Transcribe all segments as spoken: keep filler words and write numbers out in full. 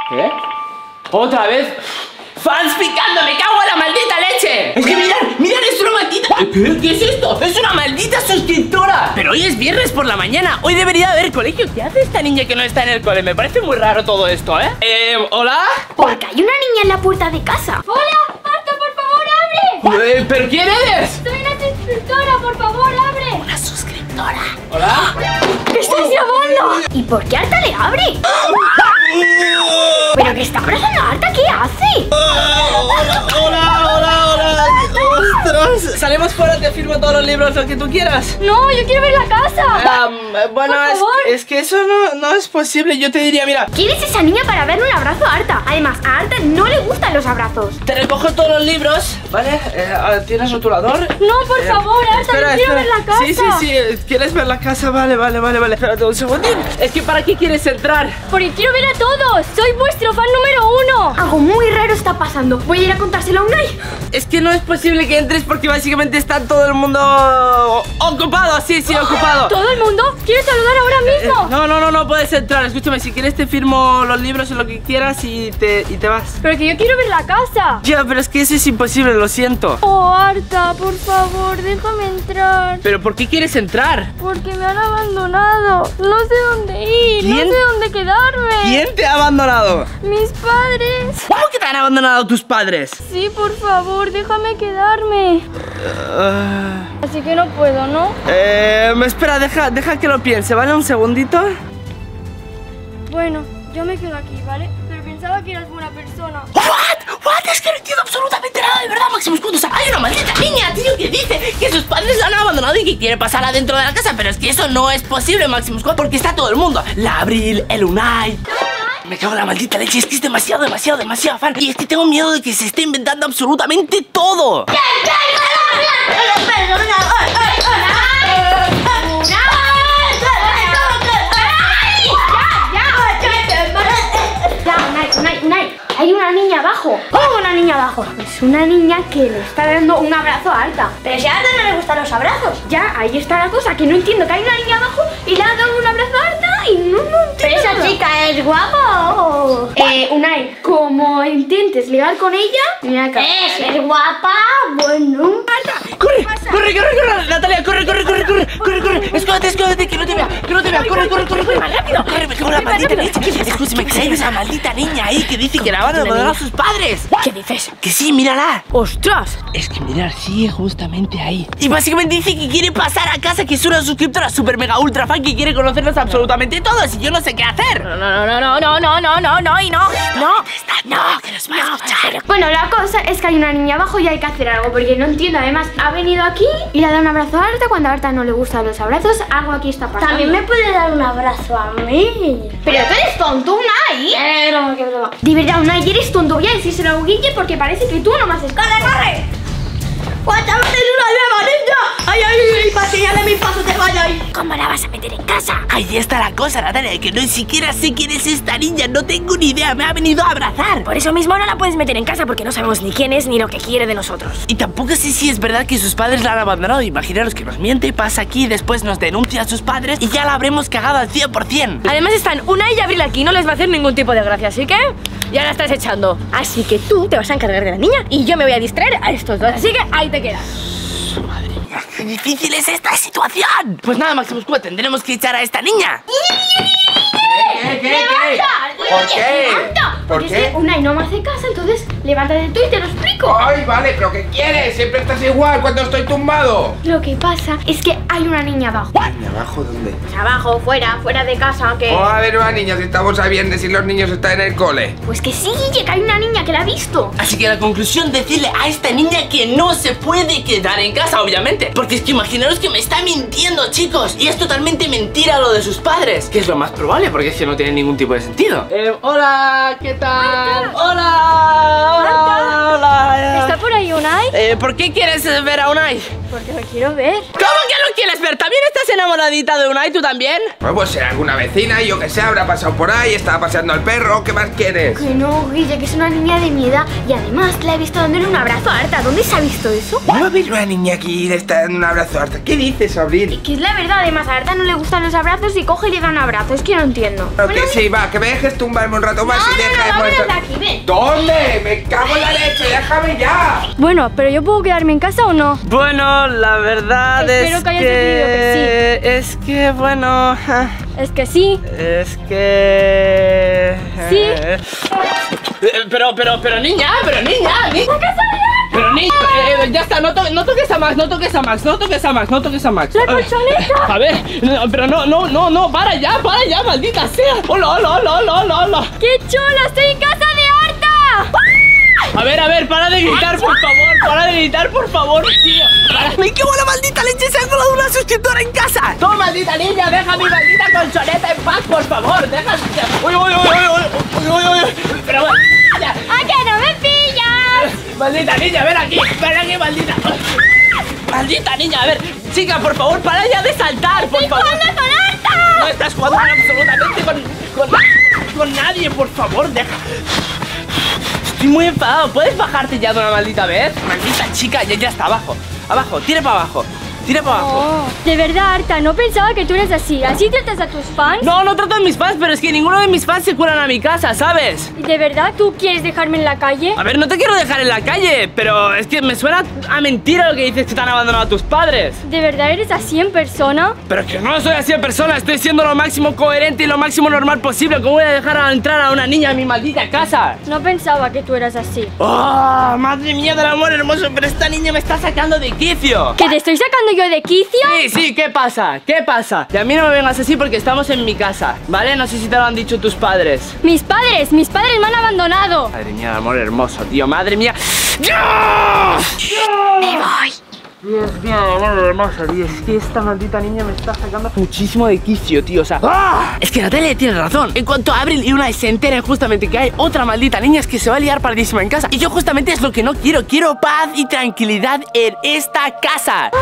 ¿Eh? ¿Otra vez? ¡Fans picando! ¡Me cago en la maldita leche! Es que mirad, mirad, es una maldita... ¿Qué? ¿Qué es esto? ¡Es una maldita suscriptora! Pero hoy es viernes por la mañana. Hoy debería haber colegio. ¿Qué hace esta niña que no está en el cole? Me parece muy raro todo esto, ¿eh? Eh, ¿hola? Porque hay una niña en la puerta de casa. ¡Hola! ¡Marta, por favor, abre! Eh, ¿Pero quién eres? Soy una suscriptora, por favor, abre. Una suscriptora. ¿Hola? ¿Qué estás grabando? ¿Y por qué Arta le abre? ¿Pero que está abrazando a Arta? ¿Qué hace? Hola, hola, hola, hola. ¡Ostras! Salimos fuera, te firmo todos los libros, lo que tú quieras. No, yo quiero ver la casa. Um, bueno, Por es, favor. es que eso no, no es posible. Yo te diría, mira, ¿Quién es esa niña para darle un abrazo a Arta? Además, a Arta no le gustan los abrazos. te recojo todos los libros, ¿vale? Eh, ¿Tienes rotulador? No, por Eh, favor, Arta, espera, yo quiero espera. ver la casa. Sí, sí, sí. eh, ¿Quieres ver la casa? Vale, vale, vale, vale. Espérate un segundín. Es que ¿para qué quieres entrar? Porque quiero ver a todos. Soy vuestro fan número uno. Algo muy raro está pasando. Voy a ir a contárselo a Unai. Es que no es posible que entres porque básicamente está todo el mundo ocupado. Sí, sí, ocupado. ¿Todo el mundo? Quiero saludar ahora mismo. Eh, no, no, no, no puedes entrar. Escúchame, si quieres te firmo los libros o lo que quieras y te, y te vas. Pero que yo quiero ver la casa. Ya, pero es que eso es imposible, lo siento. Oh, Arta, por favor, déjame entrar. ¿Pero por qué quieres entrar? Porque me han abandonado. No sé dónde ir, ¿Quién? no sé dónde quedarme. ¿Quién te ha abandonado? Mis padres. ¿Cómo que te han abandonado tus padres? Sí, por favor, déjame quedarme. Ah, Así que no puedo, ¿no? eh, espera, deja, deja que lo piense, ¿vale? Un segundito. Bueno, yo me quedo aquí, ¿vale? Pero pensaba que eras buena persona. ¿What? ¿What? Es que no entiendo absolutamente nada de verdad, Maximus. O sea, hay una maldita niña, tío, que dice que sus padres la han abandonado y que quiere pasar adentro de la casa. Pero es que eso no es posible, Maximus, porque está todo el mundo. La Abril, el Unai. Me cago en la maldita leche, es que es demasiado, demasiado, demasiado fan. Y es que tengo miedo de que se esté inventando absolutamente todo. Hay una niña abajo. ¿Cómo una niña abajo? Es una niña que le está dando un abrazo a Arta. Pero si a Arta no le gustan los abrazos. Ya, ahí está la cosa, que no entiendo. Que hay una niña abajo y le ha dado un abrazo a Arta y no, no entiendo. Pero esa nada. Chica es guapa o... Eh, Unai, como intentes ligar con ella, mira acá. ¿Es, es guapa? Bueno. Arta, ¡Corre! ¡Corre, corre, corre! Natalia, corre, corre, corre, corre, corre, corre. Escóndete, escóndete, que no te vea, que no te vea. Corre, corre, corre, corre, más rápido. Corre, me cago en la maldita leche. Escúchame, que hay una maldita niña ahí que dice que la van a abandonar a sus padres. ¿qué dices? Que sí, mírala. ¡Ostras! Es que mirar, sigue justamente ahí. Y básicamente dice que quiere pasar a casa, que es una suscriptora super mega ultra fan, que quiere conocernos absolutamente todos y yo no sé qué hacer. No, no, no, no, no, no, no, no, no, y no. No, No, que nos va a escuchar. Bueno, la cosa es que hay una niña abajo y hay que hacer algo, porque no entiendo. Además, ha venido aquí y le ha dado un abrazo a Arta. Cuando a Arta no le gustan los abrazos, algo aquí está pasando. También me puede dar un abrazo a mí. Pero tú eres tonto, Unai. Eh, broma, qué broma. De verdad, Unai, eres tonto. Voy a decírselo a Guille porque parece que tú no me haces caso. ¡Corre, corre! ¡Guachame, es una nueva niña! ¡Ay, ay, ay! ¡Para enseñarle mi paso, te vaya ahí! ¿Cómo la vas a meter en casa? Ahí está la cosa, Natalia, que no siquiera sé quién es esta niña. No tengo ni idea, me ha venido a abrazar. Por eso mismo no la puedes meter en casa porque no sabemos ni quién es ni lo que quiere de nosotros. Y tampoco sé si es verdad que sus padres la han abandonado. Imaginaros que nos miente, pasa aquí, después nos denuncia a sus padres y ya la habremos cagado al cien por cien. Además están Unai y Abril aquí, no les va a hacer ningún tipo de gracia, así que ya la estás echando. Así que tú te vas a encargar de la niña y yo me voy a distraer a estos dos, así que ahí te quedas. Madre mía, qué difícil es esta situación. Pues nada, Maximus, pues tendremos que echar a esta niña. ¿Qué, qué, qué? ¿Por qué? ¡Levanta! ¿Por Porque qué? es que Unai no me hace caso, entonces levántate tú y te lo explico. Ay, vale, pero ¿qué quieres? Siempre estás igual cuando estoy tumbado. Lo que pasa es que hay una niña abajo. ¿Y abajo dónde? Pues abajo, fuera, fuera de casa, que... Oh, a ver, una niña, si estamos a viernes y los niños están en el cole. Pues que sí, Guille, que hay una niña que la ha visto. Así que la conclusión, decirle a esta niña que no se puede quedar en casa, obviamente. Porque es que imaginaros que me está mintiendo, chicos. Y es totalmente mentira lo de sus padres. Que es lo más probable, porque es que no tiene ningún tipo de sentido. Eh, hola, ¿qué tal? Hola, hola, hola. ¿Está por ahí y Unai? Eh, ¿por qué quieres ver a Unai? Porque lo quiero ver. ¿Cómo que lo quieres ver? ¿También estás enamoradita de Unai, tú también? Pues, pues será alguna vecina, yo que sé, habrá pasado por ahí, estaba paseando al perro, ¿qué más quieres? Que no, Guille, que es una niña de mi edad. Y además la he visto dándole un abrazo a Arta. ¿Dónde se ha visto eso? ¿No va a haber una niña aquí y le está dando un abrazo a Arta? ¿Qué dices, Abril? Que es la verdad, además a Arta no le gustan los abrazos y coge y le da un abrazo. Es que no entiendo. Pero Bueno, que sí, va, que me dejes tumbarme un rato más No, y no, deja no, de vámonos molestar. de aquí, ven. ¿Dónde? Me cago en la leche, déjame ya. Bueno, pero yo puedo quedarme en casa o no. Bueno, la verdad Espero es que hayas que... decidido que Es que, bueno... Es que sí. Es que... Sí. Eh, Pero, pero, pero niña, pero niña, niña. Pero niña, eh, eh, ya está, no, to no toques a Max, no toques a Max, no toques a Max, no toques a Max. ¡La colchoneta! A ver, no, pero no, no, no, no, para ya, para ya, maldita sea. Hola, hola, hola, hola, hola, hola. ¡Qué chulo! ¡Estoy en casa de Arta! A ver, a ver, para de gritar, por favor, para de gritar, por favor, tío. Para. Me cago en la maldita leche, se ha colado una suscriptora en casa. Tú, maldita niña, deja mi maldita colchoneta en paz, por favor, deja. Uy, uy, uy, uy, uy, uy, uy. Pero bueno, ya. ¡A que no me pillas! Maldita niña, ven aquí, ven aquí, maldita. Maldita niña, a ver, chica, por favor, para ya de saltar, por favor. ¡Jugando con Arta! No estás jugando absolutamente con, con, con nadie, por favor, deja. Estoy muy enfadado, ¿puedes bajarte ya de una maldita vez? Maldita chica, ya, ya está, abajo, abajo, tira para abajo, tira para abajo. Oh, de verdad, Arta, no pensaba que tú eres así. ¿Así tratas a tus fans? No, no trato a mis fans, pero es que ninguno de mis fans se cuelan a mi casa, ¿sabes? ¿Y de verdad tú quieres dejarme en la calle? A ver, no te quiero dejar en la calle, pero es que me suena a mentira lo que dices que te han abandonado a tus padres. ¿De verdad eres así en persona? Pero que no soy así en persona, estoy siendo lo máximo coherente y lo máximo normal posible. ¿Cómo voy a dejar a entrar a una niña a mi maldita casa? No pensaba que tú eras así. ¡Oh, madre mía del amor hermoso! Pero esta niña me está sacando de quicio. ¿Que te estoy sacando yo de quicio? Sí, sí, ¿qué pasa? ¿Qué pasa? Y a mí no me vengas así porque estamos en mi casa, ¿vale? No sé si te lo han dicho tus padres. Mis padres, mis padres me han abandonado. Madre mía del amor hermoso, tío, madre mía. ¡Dios! Me voy. Dios mío, amor hermoso, tío. Es que esta maldita niña me está sacando muchísimo de quicio, tío. O sea, ¡ah! Es que Natalia tiene razón. En cuanto a Abril y Unai se enteren justamente que hay otra maldita niña, es que se va a liar pardísima en casa. Y yo justamente es lo que no quiero. Quiero paz y tranquilidad en esta casa.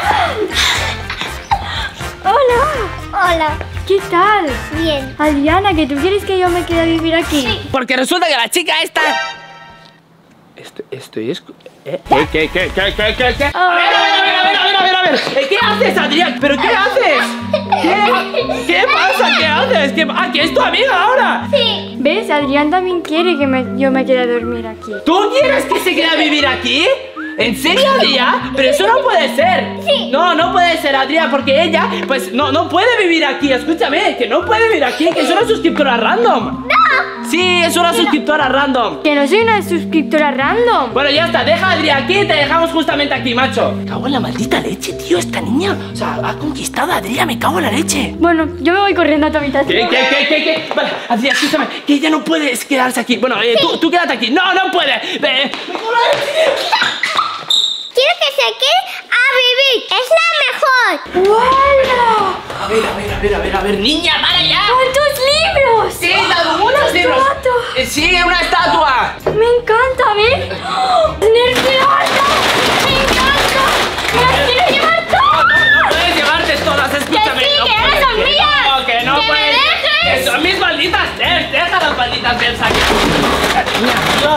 Hola. Hola. ¿Qué tal? Bien. Adriana, ¿que tú quieres que yo me quede a vivir aquí? Sí. Porque resulta que la chica esta... Esto, estoy escu... ¿Eh? ¿Qué, qué, qué, qué, qué, qué, qué? A ver, a ver, a ver, a ver, a ver, a ver. Eh, ¿Qué haces, Adrián? ¿Pero qué haces? ¿Qué? ¿Qué pasa? ¿Qué haces? ¿Qué... Ah, que es tu amiga ahora. Sí. ¿Ves? Adrián también quiere que me- yo me quede a dormir aquí. ¿Tú quieres que se quede a vivir aquí? ¿En serio, Adrián? Pero eso no puede ser. Sí. No, no puede ser, Adrián, porque ella, pues, no, no puede vivir aquí. Escúchame, que no puede vivir aquí, que es una suscriptora random. ¡No! Sí, es una suscriptora random. Que no soy una suscriptora random. Bueno, ya está, deja a Adrián aquí, te dejamos justamente aquí, macho. Me cago en la maldita leche, tío, esta niña. O sea, ha conquistado a Adrián, me cago en la leche. Bueno, yo me voy corriendo a tu habitación. ¿Qué, qué, qué, qué, qué? Vale, Adrián, escúchame, que ella no puede quedarse aquí. Bueno, eh, tú, tú quédate aquí. No, no puede. Eh, me cago en la leche. Quiero que se quede a vivir. Es la mejor. ¡Hola! A ver, a ver, a ver, a ver, a ver, niña, para ya. ¡Cuántos libros! Sí, algunos libros. estatua! Eh, Sí, una estatua. Me encanta, ¿ves? ¡Oh! ¡Nerfeada! ¡Me encanta! ¡Me las quiero llevar No, todas! no, no puedes llevarte todas, escúchame. sí, no que ahora puedes, son que mías. No, que no ¡Que me puedes. dejes! Que son mis malditas nerds, deja las malditas nerds aquí. Niña, tío,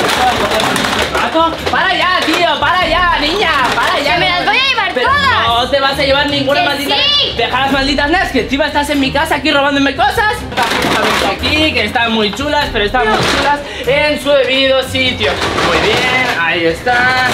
para allá, tío, para allá, niña, para allá. ¡Que me las voy a llevar Pero todas! no te vas a llevar ninguna ¡Que maldita. sí! Deja las malditas nerds, que encima estás en mi casa aquí robándome cosas. Estamos aquí, que están muy chulas, pero están muy chulas en su debido sitio. Muy bien, ahí está.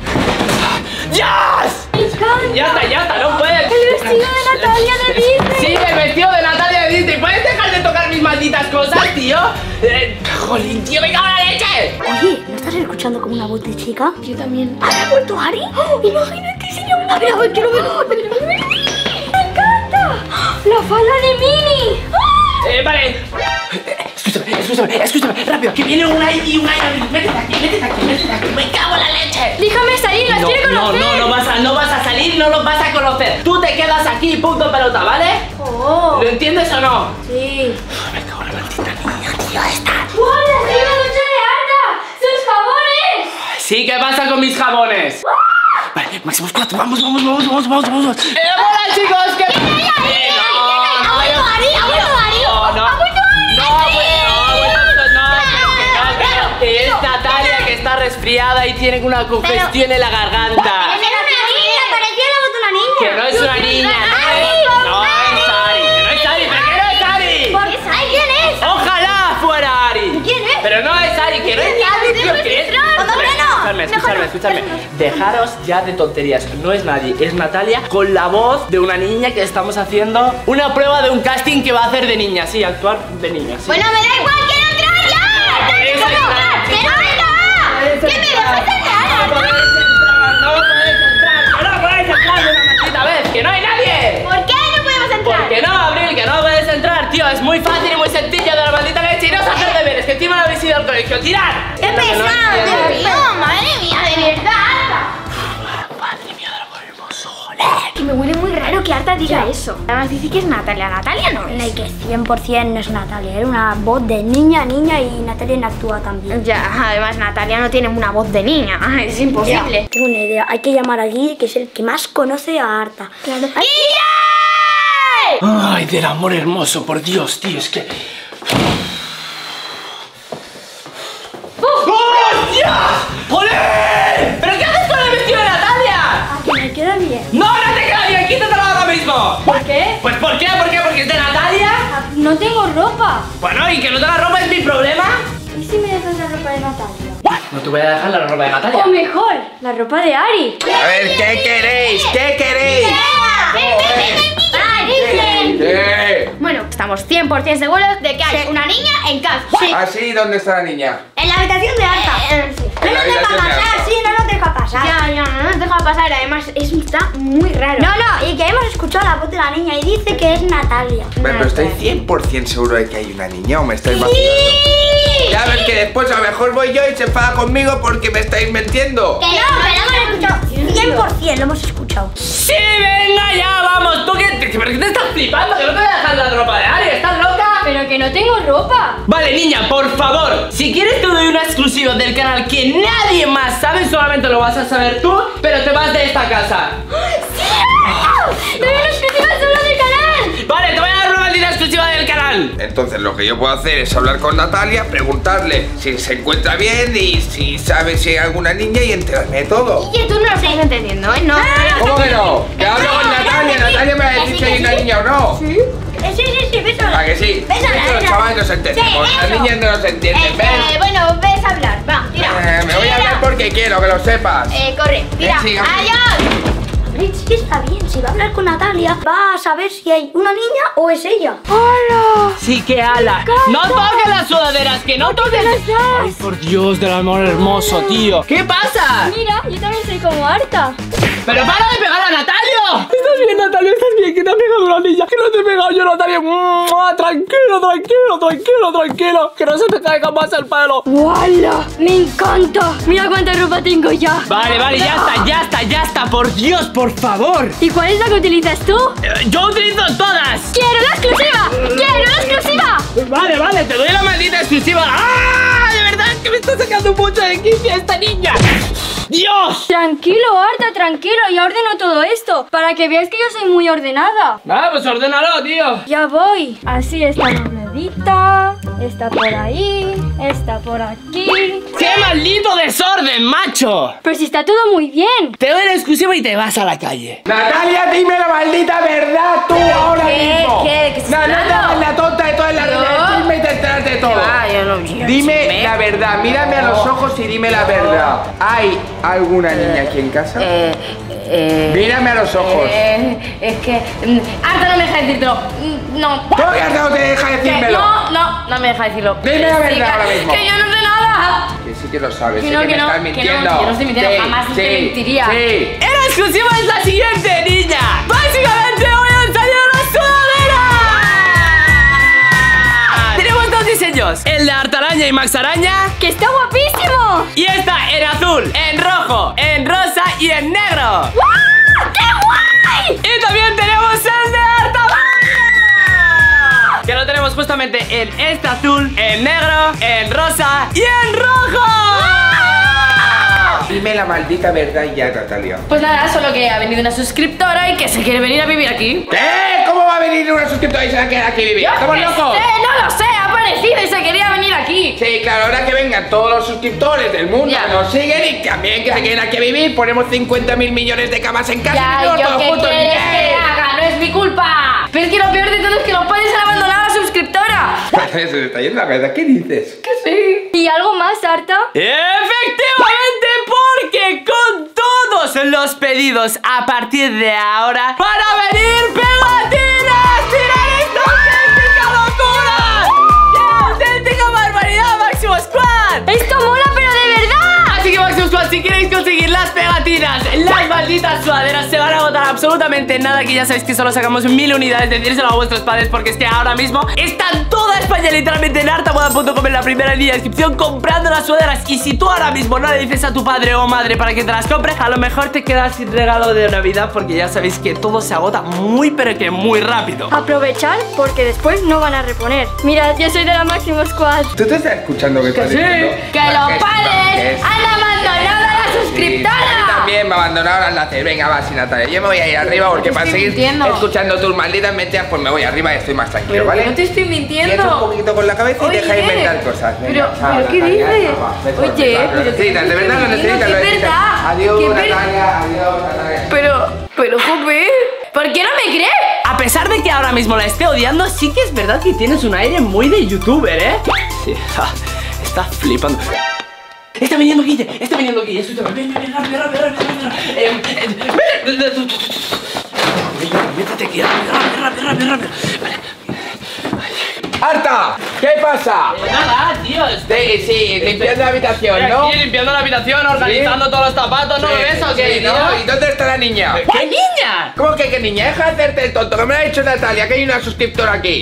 ¡Yes! ¡Me encanta! Ya está, ya está, no puedes. ¡El vestido de Natalia de Disney! Sí, el vestido de Natalia de Disney. ¿Puedes dejar de tocar mis malditas cosas, tío? Eh, jolín, tío, me cago en la leche. Oye, ¿no estás escuchando como una voz de chica? Yo también. ¿Ha vuelto Harry? ¡Oh! Imagínate, señor. A ver, a ver, quiero verlo. ¡Me encanta! ¡La falda de Minnie! Eh, vale. Escúchame, escúchame, escúchame, rápido, que viene una y una y métete aquí, métete aquí, métete aquí. Me cago en la leche. ¡Déjame salir! ¡Las No, quiero no, conocer! no, no vas a, no vas a salir, no los vas a conocer. Tú te quedas aquí, punto pelota, ¿vale? ¡Oh! ¿Lo entiendes o no? Sí. Me cago en la maldita niña, tío, esta. ¡Wow! ¡La nueva ducha de Arta! ¡Sus jabones! Sí, ¿qué pasa con mis jabones? Vale, Máximo Squad, vamos, vamos, vamos, vamos, vamos, vamos. ¡Eh, hola, chicos! ¿Qué? ¡Ha vuelto Ari! ¡Ha vuelto Ari! No, no, no, no, que es Natalia, que está resfriada y tiene una congestión en la garganta. Era una niña, parecía la voz de una niña. Que no es una niña, no es Ari, que no es Ari, ¿pero qué no es Ari? ¿Por qué Ari? ¿Quién es? Ojalá fuera Ari. ¿Quién es? Pero no es Ari, que no es Ari, tío, que es... Escuchadme, escuchadme, escuchadme. Dejaros ya de tonterías, no es nadie, es Natalia con la voz de una niña que estamos haciendo una prueba de un casting que va a hacer de niña, sí, actuar de niña, sí. Bueno, me da igual, quiero entrar ya. Puedes entrar. ¡Que no venga! ¡Que me dejes entrar! No puedes entrar, no puedes entrar, que no puedes entrar de una maldita vez, que no hay nadie. ¿Por qué no podemos entrar? ¿Por qué no, Abril? Que no puedes entrar, tío, es muy fácil y muy sencillo de la maldita leche y no se hace deberes, que encima no habéis ido al colegio, tirad. ¡Qué pesado, Dios mío! ¡Madre mía, de verdad! Madre mía, del amor hermoso, joder. Que me huele muy raro que Arta diga eso. Además dice que es Natalia. Natalia no es. Que cien por cien no es Natalia, era una voz de niña, niña y Natalia no actúa también. Ya, además Natalia no tiene una voz de niña. Es imposible. Ya, tengo una idea, hay que llamar a Guille, que es el que más conoce a Arta. Claro. Ay, del amor hermoso, por Dios, tío, es que... ¡Hostia! ¡Joder! ¿Pero qué haces con el vestido de Natalia? Ah, que me queda bien. ¡No, no te queda bien! ¡Quítatelo ahora mismo! ¿Por qué? Pues ¿por qué? ¿Por qué? ¿Porque es de Natalia? Ah, no tengo ropa. Bueno, y que no tenga ropa es mi problema. ¿Y si me dejas la ropa de Natalia? No te voy a dejar la ropa de Natalia. O mejor, la ropa de Ari. A ver, ¿qué queréis? ¿Qué queréis? ¿Qué? Bueno, estamos cien por cien seguros de que hay una niña en casa. Sí. ¿Ah, sí? ¿Dónde está la niña? En la habitación de Arta. Eh, sí. No En la nos deja habitación de pasar, Arta. sí, no nos deja pasar. Ya, ya, no nos deja pasar. Además, es, está muy raro. No, no, y que hemos escuchado la voz de la niña y dice que es Natalia. Bueno, pero estoy cien por cien seguro de que hay una niña o me estáis vacilando. Ya ves que después a lo mejor voy yo y se enfada conmigo porque me estáis mintiendo. Que no, que lo hemos escuchado. cien por cien lo hemos escuchado. ¡Sí, venga ya! ¡Vamos! ¿Tú qué te, ¿pero qué te estás flipando? ¿Que no te voy a dejar la ropa de Ari? ¿Estás loca? Pero que no tengo ropa. Vale, niña, por favor, si quieres te doy una exclusiva del canal que nadie más sabe, solamente lo vas a saber tú, pero te vas de esta casa. ¡Sí! ¡Doy una exclusiva solo del canal! Vale, te voy a dar una maldita exclusiva del canal. Entonces lo que yo puedo hacer es hablar con Natalia, preguntarle si se encuentra bien y si sabe si hay alguna niña y enterarme de todo. Oye, tú no lo estás entendiendo, ¿eh? No. ¿Cómo que no? Que hablo con Natalia, Natalia me va a decir si hay una niña o no. Sí, sí, sí, sí, bésala. ¿A que sí? Bésala, Es que los bésala. chavales no se entendemos, Sí, las eso. niñas no nos entienden, Eh, ¿ves? eh, bueno, ves a hablar. Va, tira. Eh, me voy a Tira. hablar porque quiero, que lo sepas. Eh, corre, tira. Eh, sí, ¡Adiós! Sí, está bien, si va a hablar con Natalia, va a saber si hay una niña o es ella. ¡Hola! Sí que ala. No toques las sudaderas, que no toques. Ay, por Dios del amor hermoso, tío. ¿Qué pasa? Mira, yo también soy como Arta. ¡Pero para de pegar a Natalio! ¿Estás bien, Natalio? ¿Estás bien? Que te ha pegado una niña. Que no te he pegado yo, Natalio. ¡Mua! Tranquilo, tranquilo, tranquilo, tranquilo. Que no se te caiga más el pelo. ¡Wala! ¡Me encanta! Mira cuánta ropa tengo ya. Vale, vale, ya está, ya está, ya está. Por Dios, por favor. ¿Y cuál es la que utilizas tú? Eh, Yo utilizo todas. ¡Quiero la exclusiva! ¡Quiero la exclusiva! Vale, vale, te doy la maldita exclusiva. ¡Ah! De verdad que me está sacando mucho de quicio esta niña. ¡Dios! Tranquilo, Arta, tranquilo. Ya ordeno todo esto para que veas que yo soy muy ordenada. Ah, pues ordénalo, tío. Ya voy. Así está la ruedita. Está por ahí. Está por aquí. ¡Qué maldito desorden, macho! Pero si está todo muy bien. Te doy la exclusiva y te vas a la calle. Natalia, dime la maldita verdad tú ahora mismo. ¿Qué? ¿Qué estás No, no te hablando? hagas la tonta de toda la realidad. Dime y te enteras de todo. Dime la verdad, mírame a los ojos y dime la verdad. ¿Hay alguna niña aquí en casa? Eh, eh, Mírame a los ojos. eh, es que... mm, Arta no me deja decírtelo. Mm, No. ¿Cómo que no te deja Que decírmelo? No, no, no me deja decirlo. Dime la Sí, verdad que- ahora mismo. Que yo no sé nada. Que sí que lo sabes, Que sé no, que que me no, estás que no, mintiendo. que yo no estoy mintiendo, Sí, jamás te sí, mentiría. Sí. La exclusiva es la siguiente, niña. Básicamente voy a enseñar la sudadera. Tenemos dos diseños. El de Artaraña y Max Araña. ¡Que está guapísimo! Y esta en azul, en rojo, en rosa y en negro. ¡Wow! ¡Qué guay! Y también tenemos el de Artaraña, que lo tenemos justamente en este azul, en negro, en rosa y en rojo. dime la maldita verdad ya, Natalia. Pues nada, solo que ha venido una suscriptora y que se quiere venir a vivir aquí. ¿Qué? ¿Cómo va a venir una suscriptora y se va a quedar aquí vivir? ¿Estamos ¡No locos? sé, no lo sé! Ha aparecido y se quería venir aquí. Sí, claro, ahora que vengan todos los suscriptores del mundo, Ya. nos siguen y también que se queden aquí a vivir, ponemos cincuenta mil millones de camas en casa y Ya, vivimos ¿yo todos qué juntos. quieres ¡Bien! que haga? No es mi culpa. Pero es que lo peor de todo es que los padres han abandonado a la suscriptora. Se le está yendo la cabeza, ¿qué dices? Que sí. ¿Y algo más, Arta? Efectivamente, porque con todos los pedidos a partir de ahora van a venir pegatinas. ¡Mirad esta auténtica locura! ¡Qué auténtica barbaridad, Máximo Squad! ¡Esto mola, pero de verdad! Así que Máximo Squad, si queréis conseguir las pegatinas, las malditas sudaderas se van a agotar absolutamente en nada, que ya sabéis que solo sacamos mil unidades. Decírselo a vuestros padres porque es que ahora mismo está toda España literalmente en artamoda punto com en la primera línea de descripción comprando las sudaderas. Y si tú ahora mismo no le dices a tu padre o madre para que te las compre, a lo mejor te quedas sin regalo de Navidad, porque ya sabéis que todo se agota muy pero que muy rápido. Aprovechar porque después no van a reponer. Mirad, yo soy de la Máximo Squad. ¿Tú te estás escuchando que estás sí, diciendo? que Ah, los es- padres es- han abandonado a la Sí, a mí suscriptora. también me abandonaron al nacer. Venga, va, sin Natalia. Yo me voy a ir arriba porque para estoy seguir mintiendo. escuchando tus malditas mentiras, pues me voy arriba y estoy más tranquilo, Pero ¿vale? que no te estoy mintiendo. Piensa un poquito con la cabeza y Oye, deja de inventar cosas. Venga, pero, chao, pero ¿qué Natalia, dices? chao, va, besos, Oye, besos. Lo pero necesitas, te de verdad lo estoy necesitas, lo diciendo que es necesitas. verdad, Adiós, que es verdad. Natalia, adiós, Natalia. Pero, pero, jope, ¿por qué no me crees? A pesar de que ahora mismo la esté odiando, sí que es verdad que tienes un aire muy de youtuber, ¿eh? Sí, ja, está flipando. Está viniendo Guille, está viniendo Guille, escúchame, ven, ven, ven, rápido, rápido, rápido, rápido. Eh, eh, ven, ven, métete aquí, rápido, rápido, rápido, rápido, rápido. Vale. ¡Arta! ¿Qué pasa? Eh, nada, tío, estoy... Sí, sí, limpiando la habitación, Estoy ¿no? aquí limpiando la habitación, organizando todos los zapatos, ¿no Sí, lo ves o sí, qué, ¿no? tío? ¿Y dónde está la niña? ¿Qué niña? ¿Cómo que qué niña? Deja de hacerte el tonto, que me lo ha dicho Natalia, que hay una suscriptora aquí.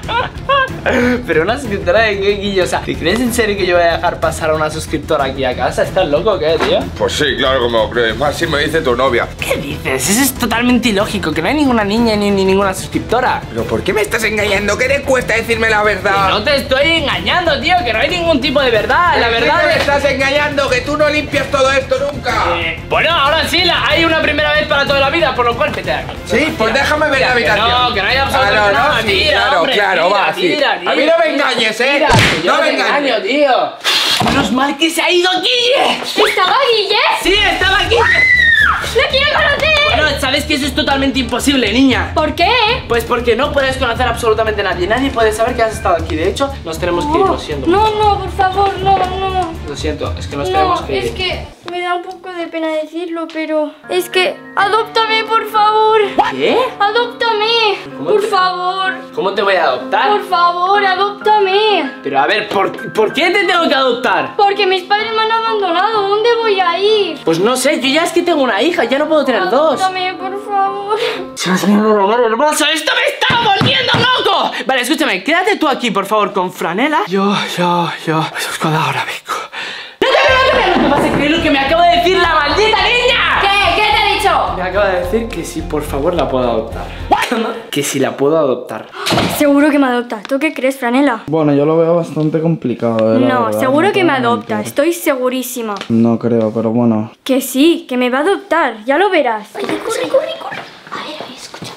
Pero una suscriptora de qué, Guillo, o sea, ¿te crees en serio que yo voy a dejar pasar a una suscriptora aquí a casa? ¿Estás loco o qué, tío? Pues sí, claro que me lo creo. Más si me dice tu novia. ¿Qué dices? Eso es totalmente ilógico, que no hay ninguna niña ni, ni ninguna suscriptora. ¿Pero por qué me estás engañando? ¿Qué te cuesta decirme la verdad? No te estoy engañando, tío, que no hay ningún tipo de verdad. La verdad me es... estás engañando, que tú no limpias todo esto nunca. Eh, bueno, ahora sí, la, hay una primera vez para toda la vida, por lo cual vete de aquí. Sí, pues déjame ver la Mira, que habitación. no, que no hay absolutamente Ah, no, no, nada. sí, Mira, claro, hombre, claro, mira, va, sí. mira, A mí mira. no me engañes, ¿eh? Mira, que yo No no me te engañes. engaño, tío. Menos mal que se ha ido Guille. ¿Estaba Guille? Sí, estaba aquí. ¡Lo quiero conocer! Bueno, sabes que eso es totalmente imposible, niña. ¿Por qué? Pues porque no puedes conocer absolutamente a nadie. Nadie puede saber que has estado aquí. De hecho, nos tenemos que ir, lo siento. No, no, por favor, no, no. Lo siento, es que nos tenemos No, que ir. es que me da un poco de pena decirlo, pero es que adóptame, por favor. ¿Qué? Adóptame, ¿Cómo por te- favor. ¿Cómo te voy a adoptar? Por favor, adóptame. Pero a ver, ¿por, ¿por qué te tengo que adoptar? Porque mis padres me han abandonado. ¿Dónde voy a ir? Pues no sé, yo ya es que tengo una hija, ya no puedo tener dos. Adóptame, por favor. Dios mío, no, no, hermoso, esto me está volviendo loco. Vale, escúchame, quédate tú aquí, por favor, con Franela. Yo, yo, yo. Pues cuando ahora vengo. ¡No te no te no te vas a creer lo que me acaba de decir la maldita niña! ¿Qué? ¿Qué te he dicho? Me acaba de decir que si por favor la puedo adoptar. Que si la puedo adoptar. Seguro que me adopta. ¿Tú qué crees, Franela? Bueno, yo lo veo bastante complicado, eh, la No, verdad, seguro no que te me voy a adopta. mentir. Estoy segurísima. No creo, pero bueno. Que sí, que me va a adoptar. Ya lo verás. Corre, corre, corre, corre. A ver, a ver, escucha.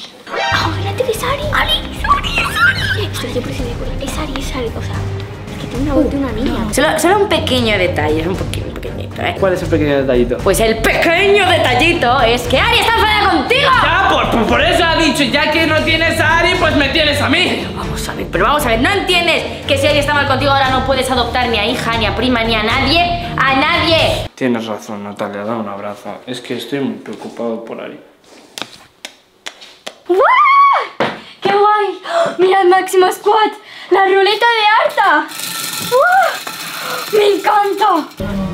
Ahora te ves Ari. Ali, es Ari, es Ari. Estoy cien por ciento de acuerdo. Es Ari, es Ari. O sea, es que tiene una voz de una niña. Solo, solo un pequeño detalle, es un poquito un pequeñito, ¿eh? ¿Cuál es el pequeño detallito? Pues el pequeño detallito es que Ari está enfadada contigo. Ya, por, por, por eso ha dicho, ya que no tienes a Ari, pues me tienes a mí. Vamos a ver, pero vamos a ver, ¿no entiendes que si Ari está mal contigo ahora no puedes adoptar ni a hija, ni a prima, ni a nadie? ¡A nadie! Tienes razón, Natalia, da un abrazo. Es que estoy muy preocupado por Ari. ¡Guau! ¡Qué guay! ¡Oh! ¡Mira, Máximo Squad! ¡La ruleta de Arta! ¡Uh! ¡Me encanta!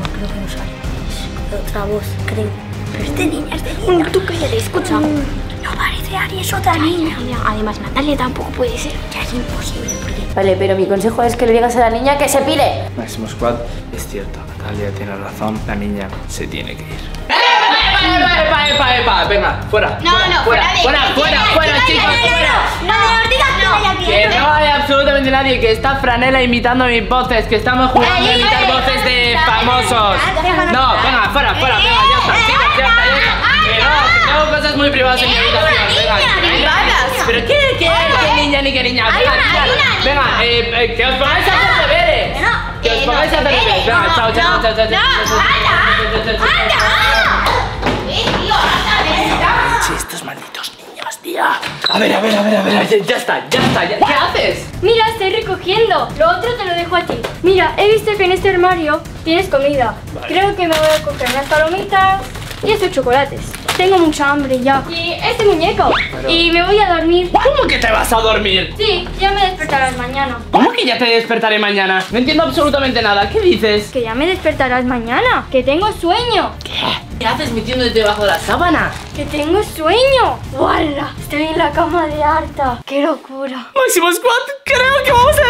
Otra voz, creo. Pero es de niña, es de niña. Tú cállate, escucha. No parece Ari, es otra niña. Además, Natalia tampoco puede ser. Ya es imposible, porque... Vale, pero mi consejo es que le digas a la niña que se pire. Máximo Squad, es cierto, Natalia tiene razón, la niña se tiene que ir. ¡Vale, epa, epa, epa, epa. Venga, fuera. No, fuera, no, fuera, fuera de- fuera, fuera, fuera, no, chicos, no, no, fuera. No, no, no, digas que vaya aquí. Que no hay absolutamente nadie, que está Franela imitando mis voces, que estamos jugando a imitar voces de famosos. No, venga, fuera, fuera, venga, ya está, chicos, ya está, ya está. Que no, que tengo cosas muy privadas en mi habitación. Venga, venga. ¿Pero qué, qué, qué niña ni qué niña? Venga, chicas, venga, eh, eh, que os pongáis a hacer deberes. Que os pongáis a hacer deberes. Venga, chao, chao, chao, chao, chao. Sí, estos malditos niños, tío. A ver, a ver, a ver, a ver, ya está, ya está, ya. ¿Qué haces? Mira, estoy recogiendo. Lo otro te lo dejo a ti. Mira, he visto que en este armario tienes comida. Creo que me voy a coger unas palomitas y estos chocolates. Tengo mucha hambre ya. Y este muñeco. Y me voy a dormir. ¿Cómo que te vas a dormir? Sí, ya me despertarás mañana. ¿Cómo que ya te despertaré mañana? No entiendo absolutamente nada. ¿Qué dices? Que ya me despertarás mañana. Que tengo sueño. ¿Qué haces metiéndote debajo de la sábana? Que tengo sueño. ¡Wala! Estoy en la cama de harta. ¡Qué locura! Máximo Squad, creo que vamos a